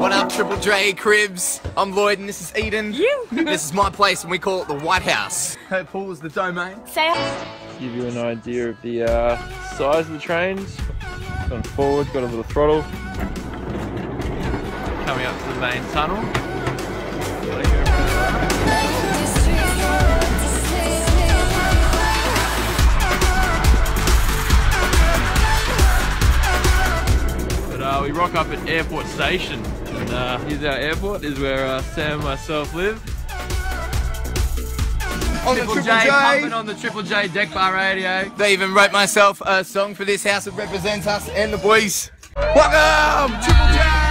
What up, Triple J Cribs? I'm Lloyd and this is Eden. This is my place and we call it the White House. Hey, Paul is the domain. Give you an idea of the size of the trains. Gone forward, got a little throttle. Coming up to the main tunnel. We rock up at Airport Station, and here's our airport. This is where Sam and myself live. On the Triple J, pumping on the Triple J deck bar radio. They even wrote myself a song for this house that represents us and the boys. Welcome, Triple J!